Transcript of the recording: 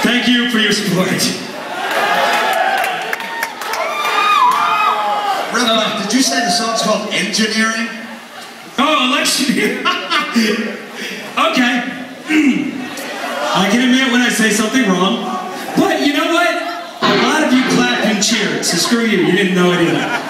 Thank you for your support. Did you say the song's called Engineering? Oh, Electioneering. Okay. I can admit when I say something wrong. But you know what? A lot of you clapped and cheered, so screw you. You didn't know it either.